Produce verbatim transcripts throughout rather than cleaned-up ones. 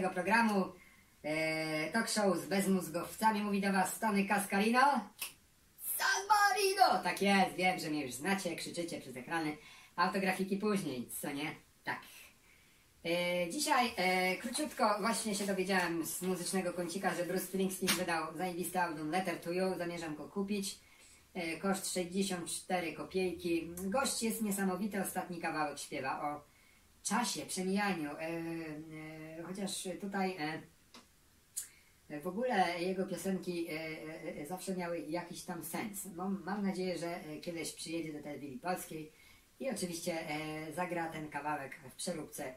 muzycznego programu e, Talk Show z bezmózgowcami. Mówi do Was Tony Cascarino. San Marino! Tak jest, wiem, że mnie już znacie, krzyczycie przez ekrany. Autografiki później, co nie? Tak. E, dzisiaj e, króciutko właśnie się dowiedziałem z muzycznego kącika, że Bruce Springsteen wydał zajebisty album Letter to You. Zamierzam go kupić. E, koszt sześćdziesiąt cztery kopejki. Gość jest niesamowity, ostatni kawałek śpiewa o czasie, przemijaniu. E, e, chociaż tutaj e, w ogóle jego piosenki e, e, zawsze miały jakiś tam sens. Mam, mam nadzieję, że kiedyś przyjedzie do telewizji polskiej i oczywiście e, zagra ten kawałek w przeróbce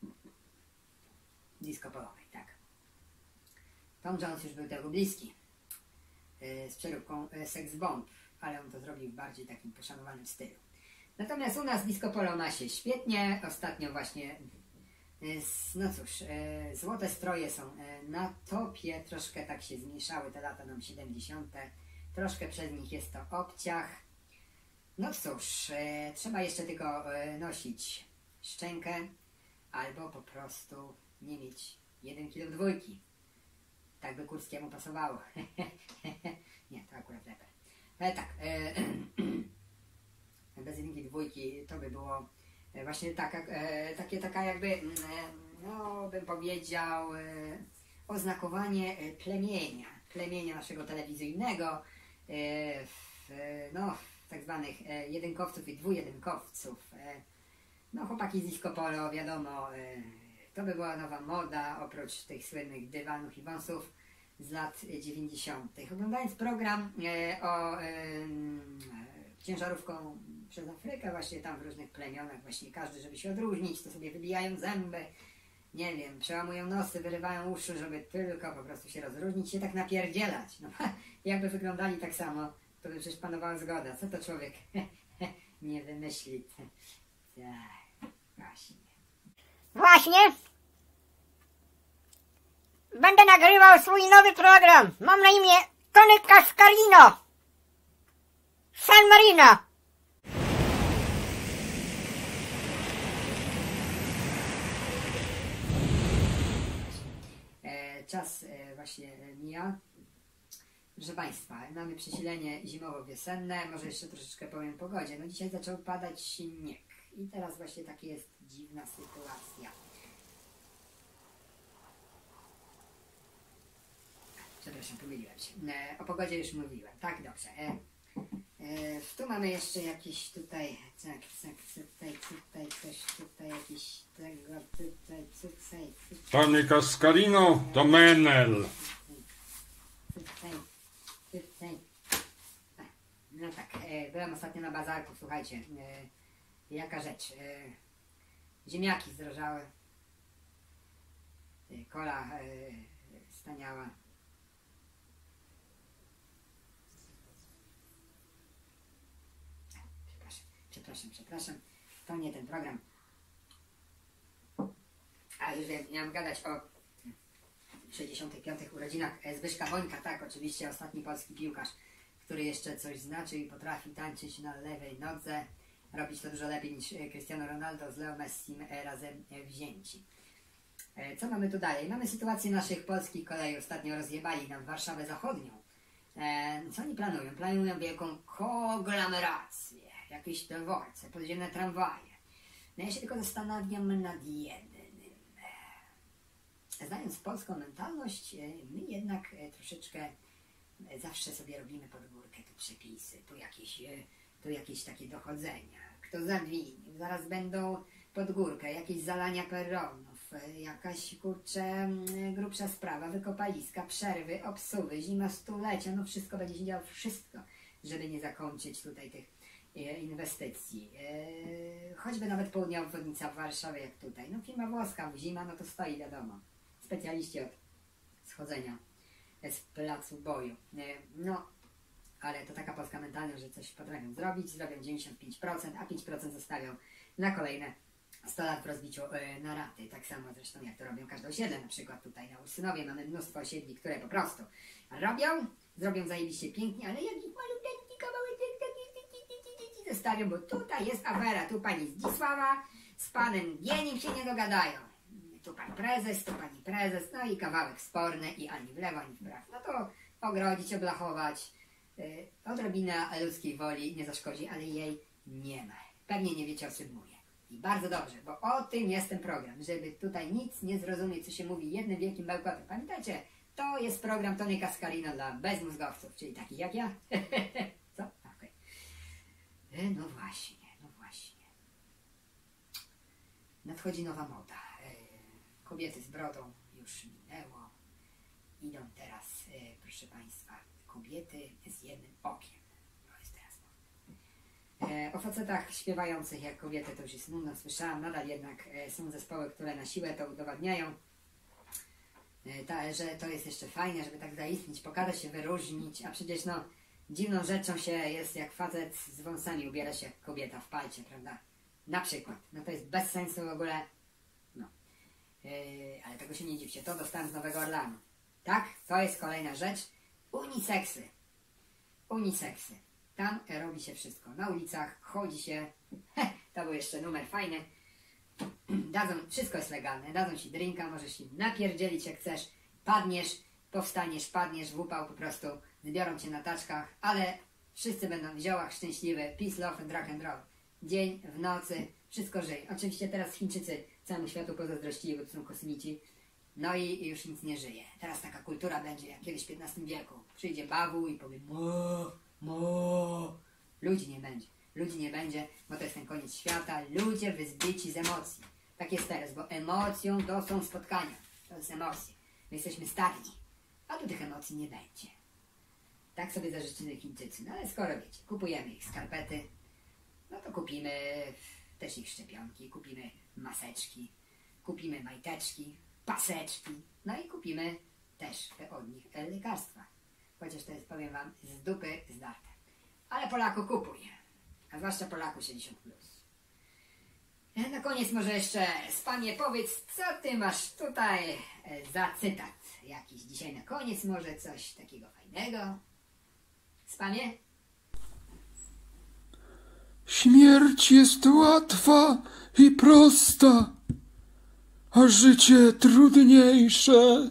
disco polowej, tak. Tom Jones już był tego bliski e, z przeróbką e, Sex Bomb, ale on to zrobił w bardziej takim poszanowanym stylu. Natomiast u nas disco polo ma się świetnie. Ostatnio właśnie, e, no cóż, e, złote stroje są e, na topie. Troszkę tak się zmniejszały te lata nam siedemdziesiąte. Troszkę przez nich jest to obciach. No cóż, e, trzeba jeszcze tylko e, nosić szczękę albo po prostu nie mieć jeden kilo dwójki. Tak by Kurskiemu pasowało. Nie, to akurat lepiej. E, tak, e, bez jedynki dwójki to by było e, właśnie taka, e, takie, taka jakby, e, no bym powiedział, e, oznakowanie e, plemienia, plemienia naszego telewizyjnego, e, w, e, no, tak zwanych e, jedynkowców i dwujedynkowców. E, no chłopaki z disco polo, wiadomo, e, to by była nowa moda, oprócz tych słynnych dywanów i wąsów z lat dziewięćdziesiątych. Oglądając program e, o e, ciężarówką przez Afrykę, właśnie tam w różnych plemionach, właśnie każdy, żeby się odróżnić, to sobie wybijają zęby, nie wiem, przełamują nosy, wyrywają uszy, żeby tylko po prostu się rozróżnić, się tak napierdzielać. No, jakby wyglądali tak samo, to by przecież panowała zgoda. Co to człowiek nie wymyśli? Tak, właśnie. Właśnie. Będę nagrywał swój nowy program. Mam na imię Tony Cascarino. San Marino. E, czas e, właśnie mija. Proszę Państwa, mamy przesilenie zimowo-wiosenne. Może jeszcze troszeczkę powiem o pogodzie. No dzisiaj zaczął padać śnieg. I teraz właśnie taka jest dziwna sytuacja. Przepraszam, pomyliłem się. E, o pogodzie już mówiłem. Tak, dobrze. E, e, tu mamy jeszcze jakieś tutaj, tak, tak, tutaj, tutaj, coś, tutaj jakiś tego, tutaj, tutaj, tutaj. Tony Cascarino to Menel. Tutaj, tutaj. No tak, e, byłem ostatnio na bazarku, słuchajcie. E, jaka rzecz. E, ziemniaki zdrożały. E, kola e, staniała. Przepraszam, przepraszam, to nie ten program. A już wiem, miałem gadać o sześćdziesiątych piątych urodzinach Zbyszka Bońka, tak, oczywiście ostatni polski piłkarz, który jeszcze coś znaczy i potrafi tańczyć na lewej nodze, robić to dużo lepiej niż Cristiano Ronaldo z Leo Messim razem wzięci. Co mamy tu dalej? Mamy sytuację naszych polskich kolei. Ostatnio rozjebali nam Warszawę Zachodnią. Co oni planują? Planują wielką konglomerację. Jakieś dworce, podziemne tramwaje. No ja się tylko zastanawiam nad jednym. Znając polską mentalność, my jednak troszeczkę zawsze sobie robimy pod górkę tu przepisy, tu jakieś, tu jakieś takie dochodzenia. Kto zawinił? Zaraz będą pod górkę, jakieś zalania peronów, jakaś kurczę grubsza sprawa, wykopaliska, przerwy, obsuwy, zima stulecia, no wszystko będzie się działo, wszystko, żeby nie zakończyć tutaj tych inwestycji. Eee, choćby nawet południa obwodnica w Warszawie jak tutaj. No firma włoska, zima, no to stoi, wiadomo. Specjaliści od schodzenia z placu boju. Eee, no, ale to taka polska mentalność, że coś potrafią zrobić, zrobią dziewięćdziesiąt pięć procent, a pięć procent zostawią na kolejne sto lat w rozbiciu e, na raty. Tak samo zresztą jak to robią każde osiedle, na przykład tutaj na Ursynowie mamy mnóstwo osiedli, które po prostu robią, zrobią zajebiście pięknie, ale jak ich malutki kawałek zostawią, bo tutaj jest afera, tu pani Zdzisława z panem Bienim się nie dogadają. tu pan prezes, tu pani prezes, no i kawałek sporny i ani w lewo, ani w prawo. No to ogrodzić, oblachować, yy, odrobina ludzkiej woli nie zaszkodzi, ale jej nie ma. Pewnie nie wiecie, o czym mówię. I bardzo dobrze, bo o tym jest ten program, żeby tutaj nic nie zrozumieć, co się mówi jednym wielkim bełkotem. Pamiętajcie, to jest program Tony Cascarino dla bezmózgowców, czyli takich jak ja. Co? Okej. Okay. No właśnie, no właśnie. Nadchodzi nowa moda. Kobiety z brodą już minęło. Idą teraz, proszę Państwa, kobiety z jednym okiem. To jest teraz modne. O facetach śpiewających jak kobiety to już jest nudno, słyszałam. Nadal jednak są zespoły, które na siłę to udowadniają. Ta, że to jest jeszcze fajne, żeby tak zaistnieć, pokazać się, wyróżnić, a przecież no dziwną rzeczą się jest, jak facet z wąsami ubiera się jak kobieta w palcie, prawda? Na przykład. No to jest bez sensu w ogóle. No. Yy, ale tego się nie dziwcie, to dostałem z Nowego Orleanu. Tak? To jest kolejna rzecz. Uniseksy. Uniseksy. Tam robi się wszystko. Na ulicach chodzi się. Heh, to był jeszcze numer fajny. Dadzą, wszystko jest legalne, dadzą ci drinka, możesz się napierdzielić jak chcesz, padniesz, powstaniesz, padniesz w upał, po prostu zbiorą cię na taczkach, ale wszyscy będą w ziołach szczęśliwy, peace, love and rock and roll. Dzień, w nocy, wszystko żyje. Oczywiście teraz Chińczycy całemu światu pozazdrościli, bo to są kosmici, no i już nic nie żyje. Teraz taka kultura będzie jak kiedyś w piętnastym wieku. Przyjdzie bawu i powie mo, mo. Ludzi nie będzie. Ludzi nie będzie, bo to jest ten koniec świata. Ludzie wyzbyci z emocji. Tak jest teraz, bo emocją to są spotkania. To jest emocje. My jesteśmy statni, a tu tych emocji nie będzie. Tak sobie zażyczyli Chińczycy. No ale skoro wiecie, kupujemy ich skarpety, no to kupimy też ich szczepionki, kupimy maseczki, kupimy majteczki, paseczki, no i kupimy też od nich lekarstwa. Chociaż to jest, powiem wam, z dupy zdarte. Ale Polaku kupuje. A zwłaszcza Polaku sześćdziesiąt plus. Na koniec może jeszcze, Spamie, powiedz, co ty masz tutaj za cytat jakiś dzisiaj na koniec, może coś takiego fajnego? Spamie? Śmierć jest łatwa i prosta, a życie trudniejsze.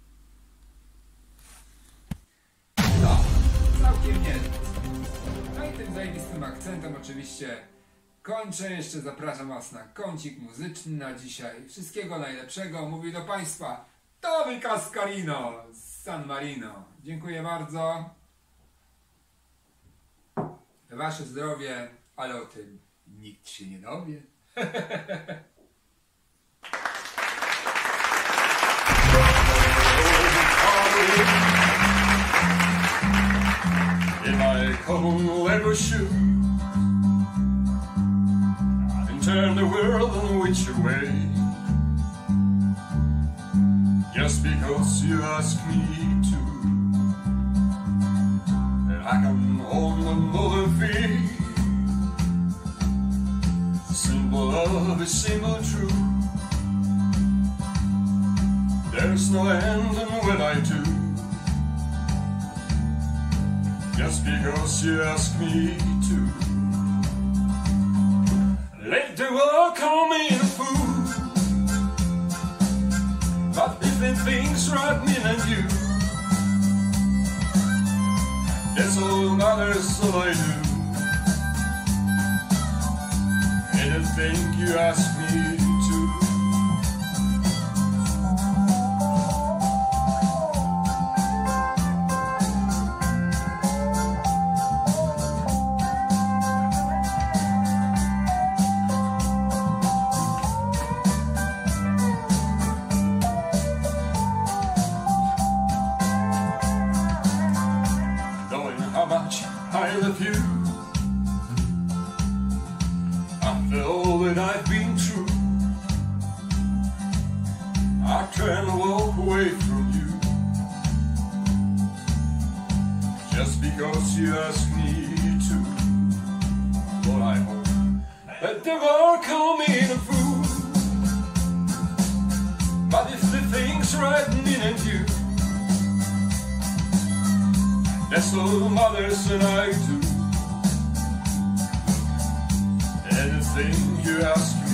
No, całkiem nie. No i tym zajebistym akcentem oczywiście kończę. Jeszcze zapraszam was na kącik muzyczny na dzisiaj. Wszystkiego najlepszego. Mówi do Państwa Tony Cascarino z San Marino. Dziękuję bardzo. Wasze zdrowie, ale o tym nikt się nie dowie. In my cold leather shoe, and turn the world in which way, just because you ask me to, and I can hold another feet. Symbol of a simple truth. There's no end in what I do, just because you ask me to. Let the world call me a fool, but different things right me and you. That's all matters, all I do. Anything you ask me to. How much I love you, after all that I've been through, I can't walk away from you, just because you ask me to. But I hope that the world call me a fool, but if the things right me and you, that's all the mothers and I do. Anything you ask me